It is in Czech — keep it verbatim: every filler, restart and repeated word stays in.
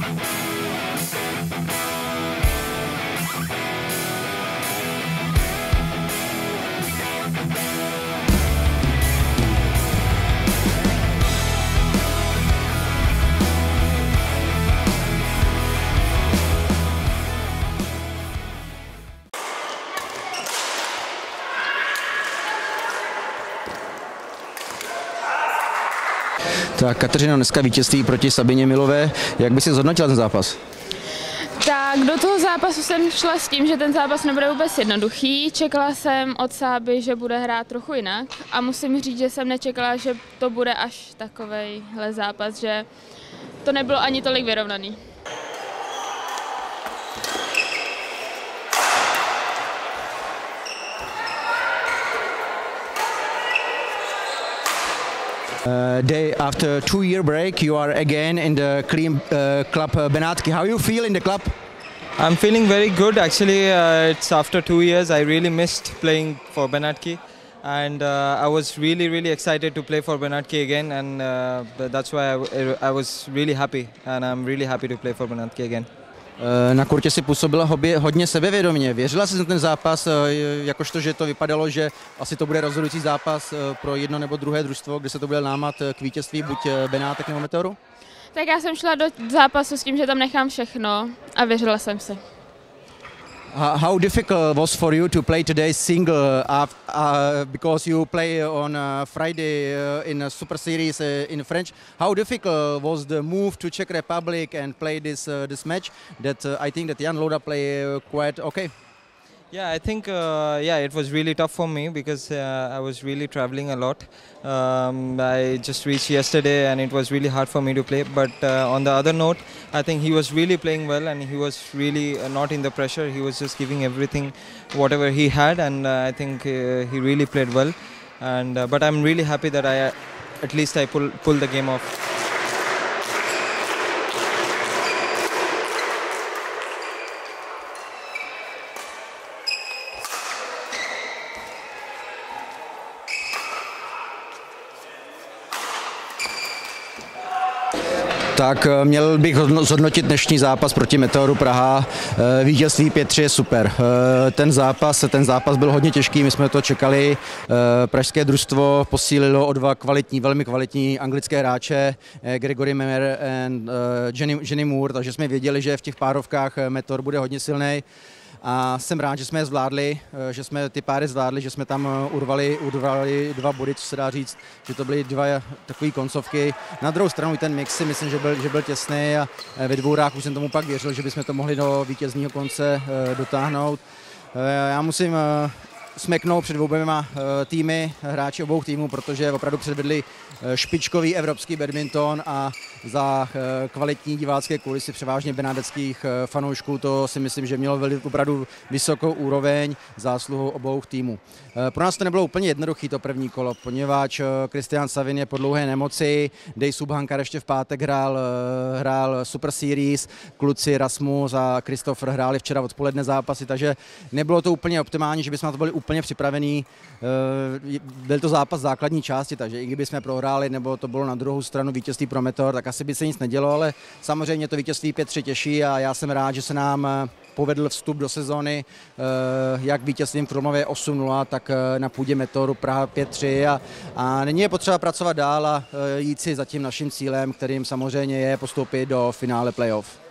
Tak Kateřino, dneska vítězství proti Sabině Milové. Jak by si zhodnotila ten zápas? Tak do toho zápasu jsem šla s tím, že ten zápas nebude vůbec jednoduchý. Čekala jsem od Sáby, že bude hrát trochu jinak a musím říct, že jsem nečekala, že to bude až takovejhle zápas, že to nebylo ani tolik vyrovnaný. Uh, day after two-year break, you are again in the clean, uh, club uh, Benátky. How you feel in the club? I'm feeling very good. Actually, uh, it's after two years. I really missed playing for Benátky, and uh, I was really, really excited to play for Benátky again, and uh, that's why I, I was really happy, and I'm really happy to play for Benátky again. Na kurtě si působila hodně sebevědomě. Věřila jsi na ten zápas, jakožto, že to vypadalo, že asi to bude rozhodující zápas pro jedno nebo druhé družstvo, kde se to bude lámat k vítězství buď Benátek nebo Meteoru? Tak já jsem šla do zápasu s tím, že tam nechám všechno a věřila jsem si. How difficult was for you to play today single uh, uh, because you play on uh, Friday uh, in a Super Series uh, in French? How difficult was the move to Czech Republic and play this uh, this match? That uh, I think that Jan Loda play uh, quite okay. Yeah, I think uh, yeah, it was really tough for me because uh, I was really traveling a lot. Um, I just reached yesterday and it was really hard for me to play. But uh, on the other note, I think he was really playing well and he was really uh, not in the pressure. He was just giving everything, whatever he had, and uh, I think uh, he really played well. And uh, but I'm really happy that I, at least I pull pull the game off. Tak měl bych zhodnotit dnešní zápas proti Meteoru Praha. Vítězství pět tři je super. Ten zápas, ten zápas byl hodně těžký, my jsme to čekali. Pražské družstvo posílilo o dva kvalitní, velmi kvalitní anglické hráče, Gregory Memer a Jenny, Jenny Moore, takže jsme věděli, že v těch párovkách Meteor bude hodně silný. A jsem rád, že jsme je zvládli, že jsme ty páry zvládli, že jsme tam urvali, urvali dva body, co se dá říct, že to byly dva takové koncovky. Na druhou stranu ten mix si myslím, že byl, že byl těsný a ve dvourách už jsem tomu pak věřil, že bychom to mohli do vítězního konce dotáhnout. Já musím smeknout před oběma týmy, hráči obou týmů, protože opravdu předvedli špičkový evropský badminton a za kvalitní divácké kulisy převážně benádeckých fanoušků to si myslím, že mělo opravdu vysokou úroveň zásluhou obou týmů. Pro nás to nebylo úplně jednoduché to první kolo, poněvadž Kristian Savin je po dlouhé nemoci, Dej Subhankar ještě v pátek hrál, hrál Super Series, kluci Rasmus a Christopher hráli včera odpoledne zápasy, takže nebylo to úplně optimální, že bychom na to byli úplně připravení. Byl to zápas základní části, takže i kdyby jsme prohráli, nebo to bylo na druhou stranu vítězství pro Meteor, tak asi by se nic nedělo, ale samozřejmě to vítězství pět tři těší a já jsem rád, že se nám povedl vstup do sezóny jak vítězstvím v Krumlově osm nula, tak na půdě Meteoru Praha pět tři a, a nyní je potřeba pracovat dál a jít si za tím naším cílem, kterým samozřejmě je postoupit do finále playoff.